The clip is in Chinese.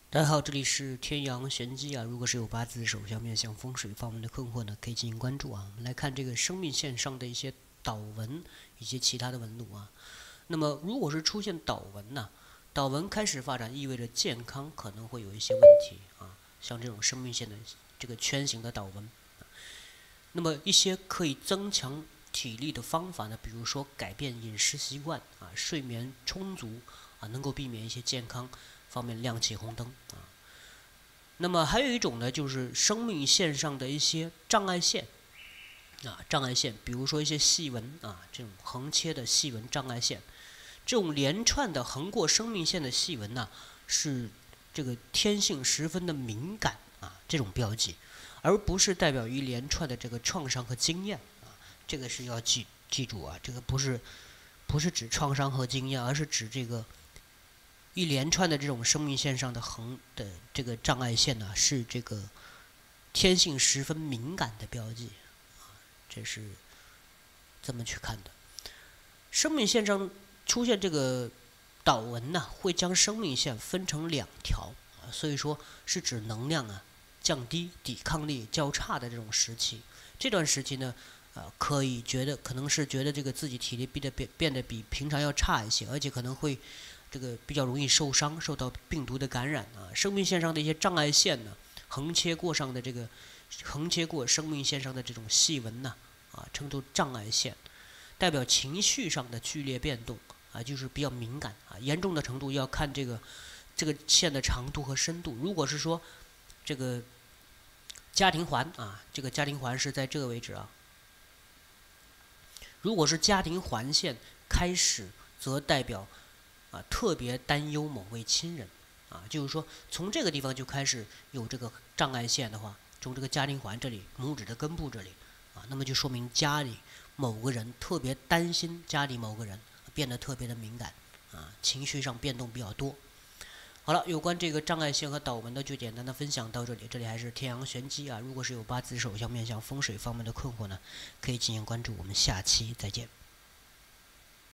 大家好，这里是天阳玄机啊。如果是有八字手相面向风水方面的困惑呢，可以进行关注啊。我们来看这个生命线上的一些导纹以及其他的纹路啊。那么如果是出现导纹呢，导纹开始发展意味着健康可能会有一些问题啊，像这种生命线的这个圈形的导纹。那么一些可以增强体力的方法呢，比如说改变饮食习惯啊，睡眠充足啊，能够避免一些健康方面亮起红灯啊。那么还有一种呢，就是生命线上的一些障碍线啊，障碍线，比如说一些细纹啊，这种横切的细纹障碍线，这种连串的横过生命线的细纹呢，是这个天性十分的敏感啊，这种标记，而不是代表一连串的这个创伤和经验啊，这个是要记住啊，这个不是指创伤和经验，而是指这个一连串的这种生命线上的横的这个障碍线呢，是这个天性十分敏感的标记，这是这么去看的。生命线上出现这个导纹呢，会将生命线分成两条啊，所以说是指能量啊降低、抵抗力较差的这种时期。这段时期呢，可能是觉得这个自己体力变得比平常要差一些，而且可能会这个比较容易受伤，受到病毒的感染啊。生命线上的一些障碍线呢，横切过生命线上的这种细纹呢，啊，称作障碍线，代表情绪上的剧烈变动啊，就是比较敏感啊。严重的程度要看这个线的长度和深度。如果是说这个家庭环啊，这个家庭环是在这个位置啊。如果是家庭环线开始，则代表啊特别担忧某位亲人啊，就是说从这个地方就开始有这个障碍线的话，从这个家庭环这里，拇指的根部这里啊，那么就说明家里某个人特别担心家里某个人变得特别的敏感啊，情绪上变动比较多。好了，有关这个障碍线和导纹的就简单的分享到这里。这里还是天阳玄机啊，如果是有八字手相面向风水方面的困惑呢，可以进行关注。我们下期再见。